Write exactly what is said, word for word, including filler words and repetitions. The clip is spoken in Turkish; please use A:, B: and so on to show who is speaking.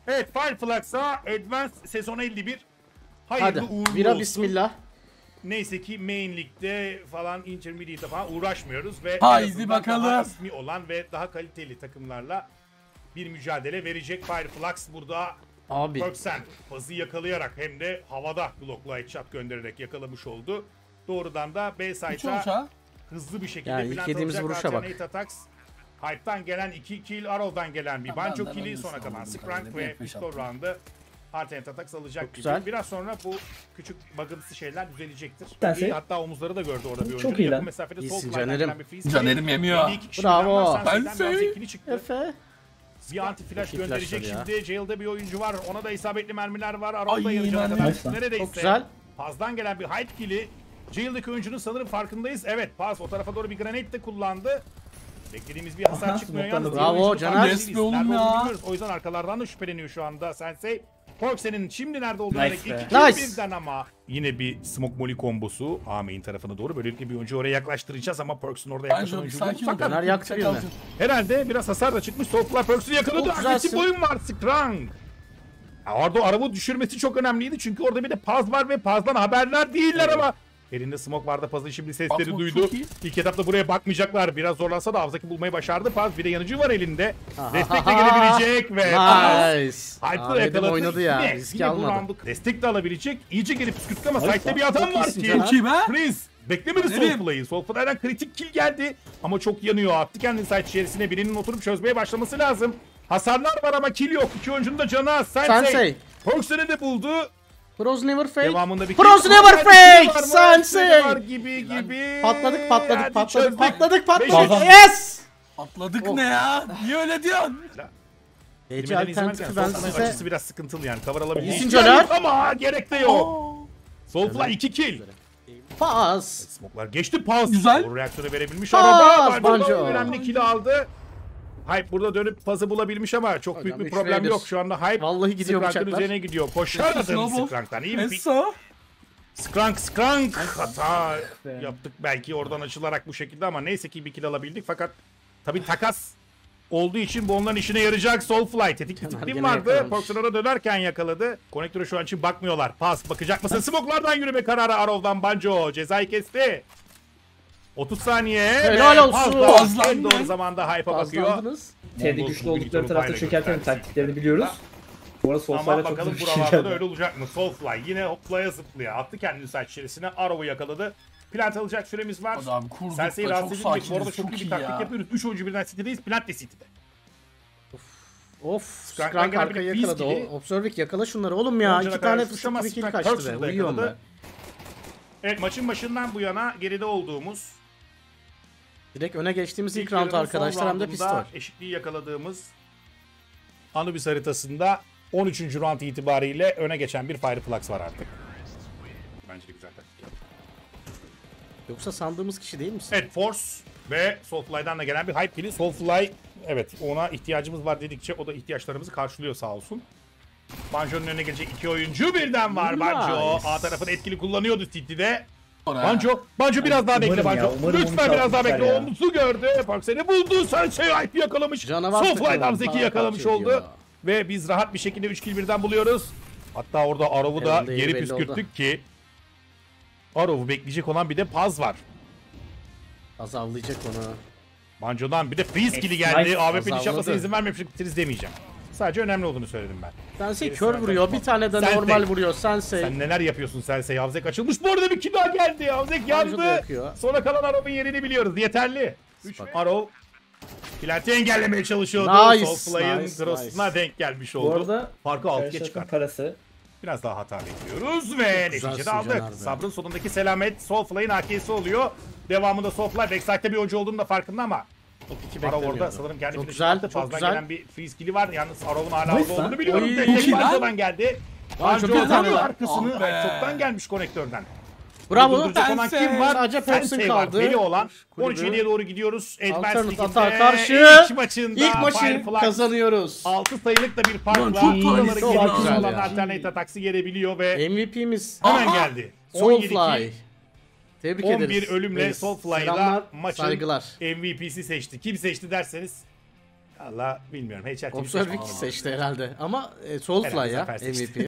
A: Evet, Fireflux'a Advanced sezon elli bir. Hayırlı
B: Hadi
A: uğurlu
B: bira
A: olsun.
B: bismillah.
A: Neyse ki Main League'de falan Intermediate'de falan uğraşmıyoruz ve
C: haydi bakalım.
A: daha ismi olan ve daha kaliteli takımlarla bir mücadele verecek Fireflux burada.
B: Abi.
A: Perksen fazı yakalayarak hem de havada Glock'la headshot göndererek yakalamış oldu. Doğrudan da B site'a hızlı bir şekilde
B: yani ilk yediğimiz vuruşa bak.
A: Attacks. Hype'dan gelen iki kill, Arrow'dan gelen bir Banjo kill'i, sonra kalan Skrank ve Pistol Round'ı Alternate Attacks alacak gibi.
B: Güzel.
A: Biraz sonra bu küçük bug'ımsı şeyler düzelecektir.
D: Derse,
A: İyi, hatta omuzları da gördü orada bir oyuncu.
D: çok iyi lan.
B: İyisin Caner'im.
C: Caner'im yemiyor.
B: Bravo.
A: Sensei.
B: Efe.
A: Bir anti flash
B: İki
A: gönderecek
B: flashlar
A: şimdi. Jail'de bir oyuncu var. Ona da isabetli mermiler var. Arrow'da
C: Ay,
A: yarıcana
C: mermi.
A: kadar neredeyse.
B: Çok güzel.
A: Paz'dan gelen bir hype kill'i. Jail'deki oyuncunun sanırım farkındayız. Evet, Paz o tarafa doğru bir grenade de kullandı. Beklediğimiz bir hasar
D: Aha,
A: çıkmıyor
D: smoke'tan
A: yalnız.
D: da-
B: Bravo,
A: Oyuncu
B: Caner.
A: farkında
C: Yes
A: değiliz.
C: be oğlum
A: Nerede
C: ya.
A: olduğunu bilmiyoruz. O yüzden arkalardan da şüpheleniyor şu anda Sensei. Porksen'in şimdi nerede olduğunu
D: Nice
A: iki
D: be.
A: kill
B: Nice.
A: birden ama yine bir smoke molly kombosu A main tarafına doğru. Böylelikle bir oyuncu oraya yaklaştıracağız ama Perksen orada yaklaşan
C: Bence
A: oyuncu
C: sakin
A: bu.
C: ol.
A: Fakat
B: Caner yaktı birini.
A: herhalde biraz hasar da çıkmış. Soulfly Perks'ü yakaladı.
B: Çok güzelsin.
A: Agresif oyun var. Strong. Orada araba düşürmesi çok önemliydi. Çünkü orada bir de Paz var ve Paz'dan haberler değiller ama elinde smoke vardı. Paz'ın şimdi sesleri
C: Paz
A: duydu.
C: çok iyi.
A: İlk etapta buraya bakmayacaklar. Biraz zorlansa da Avzaki bulmayı başardı. Paz bir de yanıcı var elinde.
B: Aha.
A: Destek de gelebilecek ve Paz
B: Nice.
A: Hype'ı
B: Ahmet'im
A: yakaladı.
B: oynadı ya.
A: Yine-
B: Riski
A: yine bu
B: almadı.
A: roundu destek de alabilecek. İyice gelip püskürttü ama
D: Nice
A: site'de
D: lan.
A: bir adam
B: Çok
A: var
B: iyisin
A: ki.
B: Caner.
C: Kim ha?
A: Chris beklemedi
C: Caner'im.
A: Soulfly'ı. Soulfly'dan kritik kill geldi ama çok yanıyor. Attı kendini site içerisine. Birinin oturup çözmeye başlaması lazım. Hasarlar var ama kill yok. İki oyuncunun da canı az. Sensei.
B: Sensei.
A: Perksen'i de buldu.
B: Pros never fake.
A: Devamında bir
B: Pros
A: kill-
B: never
A: Var,
B: fake.
A: var,
B: Sensei.
A: var gibi gibi.
B: Patladık patladık
A: Hadi
B: patladık
A: çözdük.
B: patladık patladık.
D: Beşinci.
B: Yes.
C: Atladık
B: Oh.
C: ne ya? Niye öyle diyorsun?
B: Ece
A: Bilmeden izlemek
B: alternatifi
A: yani.
B: ben
A: Soulfly'ın
B: size...
A: açısı biraz sıkıntılı yani. Cover alabildiği
B: İyisin
A: hiçbir yer
B: Caner.
A: yok ama gerek de yok. Soulfly iki kill.
B: Pas.
A: Smoke'lar geçti. Paz.
C: Güzel.
A: Doğru reaktörü verebilmiş.
B: Paz,
A: Araba.
B: Banjo.
A: Banjo. Önemli kill'i aldı. Hype burada dönüp Paz'ı bulabilmiş ama çok
B: Hocam,
A: büyük bir
B: üç
A: problem
B: ve bir.
A: yok. Şu anda Hype
B: Vallahi gidiyor
A: Skrank'ın
B: bıçaklar.
A: üzerine gidiyor. Koşar adını
C: Snowball.
A: Skrank'tan. İyi bir pick.
C: Eso.
A: Skrank Skrank. Hata yaptık belki oradan açılarak bu şekilde ama neyse ki bir kill alabildik. Fakat tabii takas olduğu için bu onların işine yarayacak. Soulfly tetikli
B: Caner
A: tiklim
B: gene
A: vardı.
B: yakalamış.
A: Porksen'a dönerken yakaladı. Konektöre şu an için bakmıyorlar. Pas bakacak mısın? Smoke'lardan yürüme kararı Arrow'dan Banjo. Cezayı kesti. otuz saniye.
B: Helal
A: ve
B: olsun.
A: Paz da
C: Pazlan
A: en doğru
C: mı?
A: zamanda Hype'a bakıyor.
B: Fazlandınız.
D: T'de
A: Mongol
D: güçlü oldukları
A: Bugün
D: tarafta
A: Turbay'la
D: çökerken
A: gösterdi.
D: taktiklerini biliyoruz. Bu arada
A: Ama
D: Soulfly'da çok
A: bakalım
D: hızlı bir şey
A: buralarda da
D: geldi.
A: öyle olacak mı? Soulfly yine hoplaya zıplaya attı kendini saç içerisine. Arrow'u yakaladı. Plant alacak süremiz var.
C: Hadi abi kurduk
A: Sensei'yi
C: da çok
A: rahatsız edildik. Bu arada
C: sakiniz.
A: çok
C: Çok
A: iyi bir
C: iyi
A: taktik
C: ya.
A: yapıyoruz. üç oyuncu birden City'deyiz. Plant de City'de.
B: Of.
A: Skrank
B: Skrank
A: gene
B: arkayı
A: bir
B: yakaladı.
A: fiskili.
B: O Observik yakala şunları oğlum ya.
A: Oyuncuda
B: İki tane
A: karşı
B: fıstık
A: ama
B: gibi kill
A: Skrank
B: kaçtı be.
A: Perksen'ı da
B: Uyuyorum be.
A: yakaladı. Evet, maçın başından bu yana geride olduğumuz,
B: Direkt öne geçtiğimiz ilk
A: İlk
B: round
A: yarının son
B: arkadaşlar hem de
A: roundunda
B: pistol.
A: eşitliği yakaladığımız Anubis haritasında on üçüncü round itibariyle öne geçen bir Fireflux var artık. Bence de güzel taktik yaptı.
B: Yoksa sandığımız kişi değil misin?
A: Evet, Force ve Soulfly'dan da gelen bir hype kill'i. Soulfly, evet, ona ihtiyacımız var dedikçe o da ihtiyaçlarımızı karşılıyor sağ olsun. Banjo'nun önüne gelecek iki oyuncu birden var.
B: Nice.
A: Banjo A tarafını etkili kullanıyordu City'de.
C: Oraya.
A: Banjo, Banjo biraz daha bekle
D: umarım ya,
A: Banjo.
D: umarım
A: Lütfen
D: onu
A: biraz daha bekle.
D: çalmışlar ya.
A: Omuzu gördü. Parksen'i buldu. Sensei hype yakalamış.
B: Canavar
A: Soulfly'dan
B: takımı.
A: Zeki
B: Bana
A: yakalamış
B: parça
A: oldu.
B: ediyor.
A: Ve biz rahat bir şekilde üç kill birden buluyoruz. Hatta orada Arrow'u da
B: Elinde yeri
A: geri
B: belli
A: püskürttük
B: oldu.
A: ki Arrow'u bekleyecek olan bir de Paz var.
B: Azallayacak onu.
A: Banjo'dan bir de freeze kill'i
D: Nice.
A: geldi. A W P'nin
B: Azalmadı.
A: şapkasına izin vermemiştik. Bitiririz demeyeceğim. Sadece önemli olduğunu söyledim ben.
B: Sensei
A: Gerisi
B: kör
A: zaten
B: vuruyor.
A: tamam.
B: Bir tane de
A: Sensei.
B: normal vuruyor. Sensei.
A: Sen neler yapıyorsun Sensei? Havzek açılmış. Bu arada bir kill daha geldi. Havzek
B: Banjo da
A: yandı.
B: yakıyor.
A: Sonra kalan Arrow'un yerini biliyoruz. Yeterli. üç
B: Bak.
A: Arrow Plant'i engellemeye çalışıyordu.
B: Nice,
A: Soulfly'ın
B: nice,
A: cross'una
B: nice.
A: denk gelmiş
D: Bu
A: oldu.
D: arada
A: Farkı altıya
D: karşılaşmanın
A: çıkarttı.
D: parası
A: Biraz daha hata bekliyoruz ve
B: güzelsin
A: neticede aldık.
B: Caner be.
A: Sabrın sonundaki selamet Soulfly'ın A K'si oluyor. Devamında Soulfly backside'de bir oyuncu olduğunu da farkında ama
B: İki
A: Arrow orada
B: beklemiyordu.
A: sanırım kendi
B: Çok
A: finish'ini
B: güzel,
A: attı.
B: çok
A: Fazladan
B: güzel.
A: gelen bir freeze kill'i var. Yalnız Arrow'un hala
D: Nice
A: orada olduğunu
D: lan.
A: biliyorum.
B: Oy,
A: Destek
C: çok iyi lan.
A: Banjo'dan geldi.
B: Banjo
A: Banjo
B: bir tane
A: alıyor
B: daha.
A: arkasını.
C: Ah be.
A: Ay, çoktan gelmiş konektörden.
B: Bravo.
A: Durduracak olan
C: Sensei.
A: kim var?
B: Sadece Perksen
A: Sensei var.
B: kaldı.
A: Deli olan.
B: Kulübü.
A: on üç yediye doğru gidiyoruz. Advanced
B: Alternate
A: League'inde
B: atağa karşı
A: ilk maçında
B: ilk maçı
A: Fireflux
B: kazanıyoruz.
A: altı sayılık da bir
C: Lan
A: farkla
C: çok
A: buraları
C: talihsiz
A: geri
B: ya.
A: olan
B: Güzel ya.
A: alternate ataksi gelebiliyor ve
B: M V P'miz
A: hemen
C: Aha.
A: geldi. on yedi
B: Soulfly.
A: kill,
B: Tebrik
A: on
B: ederiz.
A: bir ölümle
B: Reis.
A: Soulfly'la
B: Selamlar,
A: maçın
B: saygılar.
A: M V P'si seçti. Kim seçti derseniz Valla bilmiyorum. H R T V
B: Observe
A: seçmedim.
B: seçti herhalde. Ama e, Soulfly
A: Herhalde
B: ya
A: Zafer seçti.
B: M V P.